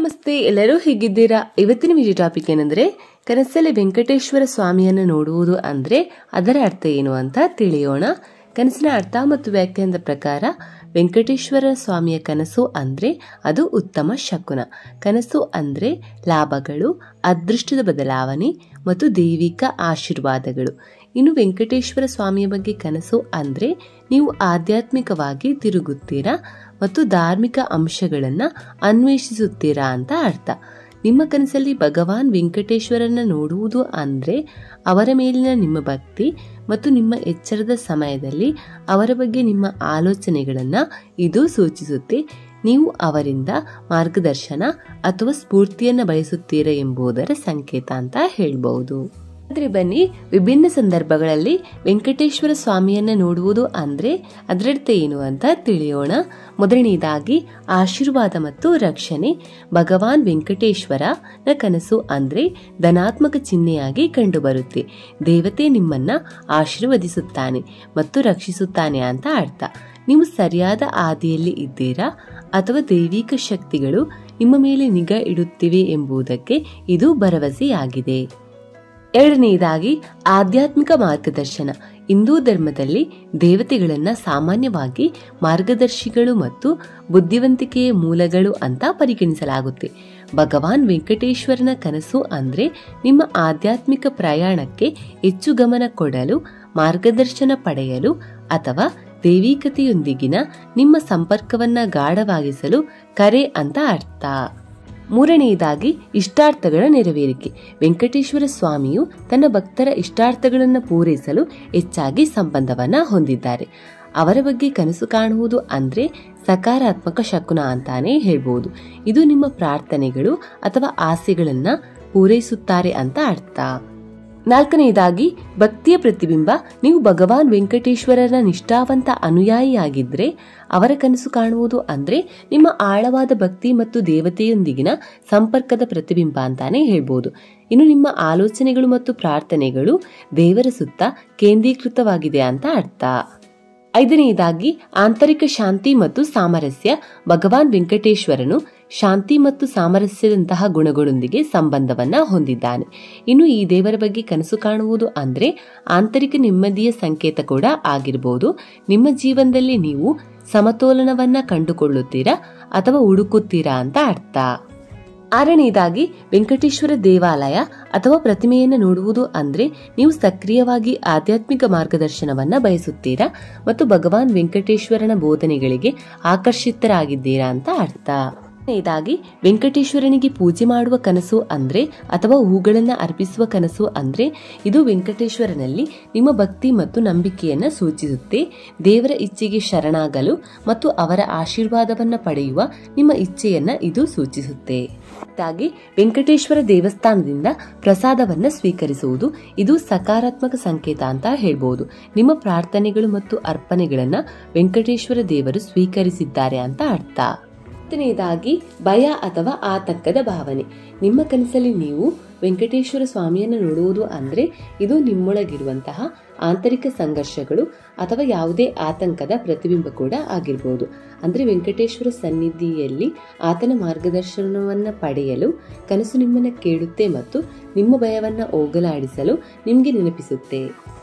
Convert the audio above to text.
ನಮಸ್ತೆ, ಎಲ್ಲರೂ ಹೇಗಿದ್ದೀರಾ? ಇವತ್ತಿನ ವಿಡಿಯೋ ಟಾಪಿಕ್ ಏನಂದ್ರೆ ಕನಸಲ್ಲಿ ವೆಂಕಟೇಶ್ವರ ಸ್ವಾಮಿಯನ್ನು ನೋಡುವುದು ಅಂದ್ರೆ ಅದರ ಅರ್ಥ ಏನು ಅಂತ ತಿಳಿಯೋಣ. ಕನಸಿನ ಅರ್ಥ ಮತ್ತು ವ್ಯಾಖ್ಯಾನದ ಪ್ರಕಾರ ವೆಂಕಟೇಶ್ವರ ಸ್ವಾಮಿಯ ಕನಸು ಅಂದ್ರೆ ಅದು ಉತ್ತಮ ಶಕುನ. ಕನಸು ಅಂದ್ರೆ ಲಾಭಗಳು, ಅದೃಷ್ಟದ ಬದಲಾವಣೆ ಮತ್ತು ದೈವಿಕ ಆಶೀರ್ವಾದಗಳು. ಇನ್ನು ವೆಂಕಟೇಶ್ವರ ಸ್ವಾಮಿಯ ಬಗ್ಗೆ ಕನಸು ಅಂದ್ರೆ ನೀವು ಆಧ್ಯಾತ್ಮಿಕವಾಗಿ ತಿರುಗುತ್ತೀರಾ ಮತ್ತು ಧಾರ್ಮಿಕ ಅಂಶಗಳನ್ನ ಅನ್ವೇಷಿಸುತ್ತೀರಾ ಅಂತ ಅರ್ಥ. ನಿಮ್ಮ ಕನಸಲ್ಲಿ ಭಗವಾನ್ ವೆಂಕಟೇಶ್ವರನ ನೋಡುವುದು ಅಂದ್ರೆ ಅವರ ಮೇಲಿನ ನಿಮ್ಮ ಭಕ್ತಿ ಮತ್ತು ನಿಮ್ಮ ಎಚ್ಚರದ ಸಮಯದಲ್ಲಿ ಅವರ ಬಗ್ಗೆ ನಿಮ್ಮ ಆಲೋಚನೆಗಳನ್ನ ಇದು ಸೂಚಿಸುತ್ತೆ. ನೀವು ಅವರಿಂದ ಮಾರ್ಗದರ್ಶನ ಅಥವಾ ಸ್ಫೂರ್ತಿಯನ್ನ ಬಯಸುತ್ತೀರಾ ಎಂಬುದರ ಸಂಕೇತ ಅಂತ ಹೇಳ್ಬಹುದು. ಆದ್ರೆ ಬನ್ನಿ, ವಿಭಿನ್ನ ಸಂದರ್ಭಗಳಲ್ಲಿ ವೆಂಕಟೇಶ್ವರ ಸ್ವಾಮಿಯನ್ನ ನೋಡುವುದು ಅಂದ್ರೆ ಅದರರ್ಥ ಏನು ಅಂತ ತಿಳಿಯೋಣ. ಮೊದಲನೇದಾಗಿ ಆಶೀರ್ವಾದ ಮತ್ತು ರಕ್ಷಣೆ. ಭಗವಾನ್ ವೆಂಕಟೇಶ್ವರನ ಕನಸು ಅಂದ್ರೆ ಧನಾತ್ಮಕ ಚಿಹ್ನೆಯಾಗಿ ಕಂಡುಬರುತ್ತೆ. ದೇವತೆ ನಿಮ್ಮನ್ನ ಆಶೀರ್ವದಿಸುತ್ತಾನೆ ಮತ್ತು ರಕ್ಷಿಸುತ್ತಾನೆ ಅಂತ ಅರ್ಥ. ನೀವು ಸರಿಯಾದ ಹಾದಿಯಲ್ಲಿ ಇದ್ದೀರಾ ಅಥವಾ ದೈವಿಕ ಶಕ್ತಿಗಳು ನಿಮ್ಮ ಮೇಲೆ ನಿಗಾ ಇಡುತ್ತಿವೆ ಎಂಬುದಕ್ಕೆ ಇದು ಭರವಸೆಯಾಗಿದೆ. ಎರಡನೆಯದಾಗಿ ಆಧ್ಯಾತ್ಮಿಕ ಮಾರ್ಗದರ್ಶನ. ಹಿಂದೂ ಧರ್ಮದಲ್ಲಿ ದೇವತೆಗಳನ್ನ ಸಾಮಾನ್ಯವಾಗಿ ಮಾರ್ಗದರ್ಶಿಗಳು ಮತ್ತು ಬುದ್ಧಿವಂತಿಕೆಯ ಮೂಲಗಳು ಅಂತ ಪರಿಗಣಿಸಲಾಗುತ್ತೆ. ಭಗವಾನ್ ವೆಂಕಟೇಶ್ವರನ ಕನಸು ಅಂದ್ರೆ ನಿಮ್ಮ ಆಧ್ಯಾತ್ಮಿಕ ಪ್ರಯಾಣಕ್ಕೆ ಹೆಚ್ಚು ಗಮನ ಕೊಡಲು, ಮಾರ್ಗದರ್ಶನ ಪಡೆಯಲು ಅಥವಾ ದೈವಿಕತೆಯೊಂದಿಗಿನ ನಿಮ್ಮ ಸಂಪರ್ಕವನ್ನ ಗಾಢವಾಗಿಸಲು ಕರೆ ಅಂತ ಅರ್ಥ. ಮೂರನೆಯದಾಗಿ ಇಷ್ಟಾರ್ಥಗಳ ನೆರವೇರಿಕೆ. ವೆಂಕಟೇಶ್ವರ ಸ್ವಾಮಿಯು ತನ್ನ ಭಕ್ತರ ಇಷ್ಟಾರ್ಥಗಳನ್ನು ಪೂರೈಸಲು ಹೆಚ್ಚಾಗಿ ಸಂಬಂಧವನ್ನ ಹೊಂದಿದ್ದಾರೆ. ಅವರ ಬಗ್ಗೆ ಕನಸು ಕಾಣುವುದು ಅಂದ್ರೆ ಸಕಾರಾತ್ಮಕ ಶಕುನ ಅಂತಾನೆ ಹೇಳ್ಬಹುದು. ಇದು ನಿಮ್ಮ ಪ್ರಾರ್ಥನೆಗಳು ಅಥವಾ ಆಸೆಗಳನ್ನ ಪೂರೈಸುತ್ತಾರೆ ಅಂತ ಅರ್ಥ. ನಾಲ್ಕನೆಯದಾಗಿ ಭಕ್ತಿಯ ಪ್ರತಿಬಿಂಬ. ನೀವು ಭಗವಾನ್ ವೆಂಕಟೇಶ್ವರನ ನಿಷ್ಠಾವಂತ ಅನುಯಾಯಿಯಾಗಿದ್ರೆ ಅವರ ಕನಸು ಕಾಣುವುದು ಅಂದ್ರೆ ನಿಮ್ಮ ಆಳವಾದ ಭಕ್ತಿ ಮತ್ತು ದೇವತೆಯೊಂದಿಗಿನ ಸಂಪರ್ಕದ ಪ್ರತಿಬಿಂಬ ಅಂತಾನೆ ಹೇಳ್ಬೋದು. ಇನ್ನು ನಿಮ್ಮ ಆಲೋಚನೆಗಳು ಮತ್ತು ಪ್ರಾರ್ಥನೆಗಳು ದೇವರ ಸುತ್ತ ಕೇಂದ್ರೀಕೃತವಾಗಿದೆ ಅಂತ ಅರ್ಥ. ಐದನೆಯದಾಗಿ ಆಂತರಿಕ ಶಾಂತಿ ಮತ್ತು ಸಾಮರಸ್ಯ. ಭಗವಾನ್ ವೆಂಕಟೇಶ್ವರನು ಶಾಂತಿ ಮತ್ತು ಸಾಮರಸ್ಯದಂತಹ ಗುಣಗಳೊಂದಿಗೆ ಸಂಬಂಧವನ್ನ ಹೊಂದಿದ್ದಾನೆ. ಇನ್ನು ಈ ದೇವರ ಬಗ್ಗೆ ಕನಸು ಕಾಣುವುದು ಅಂದ್ರೆ ಆಂತರಿಕ ನೆಮ್ಮದಿಯ ಸಂಕೇತ ಕೂಡ ಆಗಿರಬಹುದು. ನಿಮ್ಮ ಜೀವನದಲ್ಲಿ ನೀವು ಸಮತೋಲನವನ್ನ ಕಂಡುಕೊಳ್ಳುತ್ತೀರಾ ಅಥವಾ ಹುಡುಕುತ್ತೀರಾ ಅಂತ ಅರ್ಥ. ಆರನೆಯದಾಗಿ ವೆಂಕಟೇಶ್ವರ ದೇವಾಲಯ ಅಥವಾ ಪ್ರತಿಮೆಯನ್ನು ನೋಡುವುದು ಅಂದ್ರೆ ನೀವು ಸಕ್ರಿಯವಾಗಿ ಆಧ್ಯಾತ್ಮಿಕ ಮಾರ್ಗದರ್ಶನವನ್ನ ಬಯಸುತ್ತೀರಾ ಮತ್ತು ಭಗವಾನ್ ವೆಂಕಟೇಶ್ವರನ ಬೋಧನೆಗಳಿಗೆ ಆಕರ್ಷಿತರಾಗಿದ್ದೀರಾ ಅಂತ ಅರ್ಥ. ಾಗಿ ವೆಂಕಟೇಶ್ವರನಿಗೆ ಪೂಜೆ ಮಾಡುವ ಕನಸು ಅಂದ್ರೆ ಅಥವಾ ಹೂಗಳನ್ನ ಅರ್ಪಿಸುವ ಕನಸು ಅಂದ್ರೆ ಇದು ವೆಂಕಟೇಶ್ವರನಲ್ಲಿ ನಿಮ್ಮ ಭಕ್ತಿ ಮತ್ತು ನಂಬಿಕೆಯನ್ನ ಸೂಚಿಸುತ್ತೆ. ದೇವರ ಇಚ್ಛೆಗೆ ಶರಣಾಗಲು ಮತ್ತು ಅವರ ಆಶೀರ್ವಾದವನ್ನ ಪಡೆಯುವ ನಿಮ್ಮ ಇಚ್ಛೆಯನ್ನ ಇದು ಸೂಚಿಸುತ್ತೆ. ವೆಂಕಟೇಶ್ವರ ದೇವಸ್ಥಾನದಿಂದ ಪ್ರಸಾದವನ್ನ ಸ್ವೀಕರಿಸುವುದು ಇದು ಸಕಾರಾತ್ಮಕ ಸಂಕೇತ ಅಂತ ಹೇಳ್ಬಹುದು. ನಿಮ್ಮ ಪ್ರಾರ್ಥನೆಗಳು ಮತ್ತು ಅರ್ಪಣೆಗಳನ್ನ ವೆಂಕಟೇಶ್ವರ ದೇವರು ಸ್ವೀಕರಿಸಿದ್ದಾರೆ ಅಂತ ಅರ್ಥ. ಹತ್ತನೆಯದಾಗಿ ಭಯ ಅಥವಾ ಆತಂಕದ ಭಾವನೆ. ನಿಮ್ಮ ಕನಸಲ್ಲಿ ನೀವು ವೆಂಕಟೇಶ್ವರ ಸ್ವಾಮಿಯನ್ನು ನೋಡುವುದು ಅಂದ್ರೆ ಇದು ನಿಮ್ಮೊಳಗಿರುವಂತಹ ಆಂತರಿಕ ಸಂಘರ್ಷಗಳು ಅಥವಾ ಯಾವುದೇ ಆತಂಕದ ಪ್ರತಿಬಿಂಬ ಕೂಡ ಆಗಿರಬಹುದು. ಅಂದ್ರೆ ವೆಂಕಟೇಶ್ವರ ಸನ್ನಿಧಿಯಲ್ಲಿ ಆತನ ಮಾರ್ಗದರ್ಶನವನ್ನ ಪಡೆಯಲು ಕನಸು ನಿಮ್ಮನ್ನ ಕೇಳುತ್ತೆ ಮತ್ತು ನಿಮ್ಮ ಭಯವನ್ನ ಹೋಗಲಾಡಿಸಲು ನಿಮ್ಗೆ ನೆನಪಿಸುತ್ತೆ.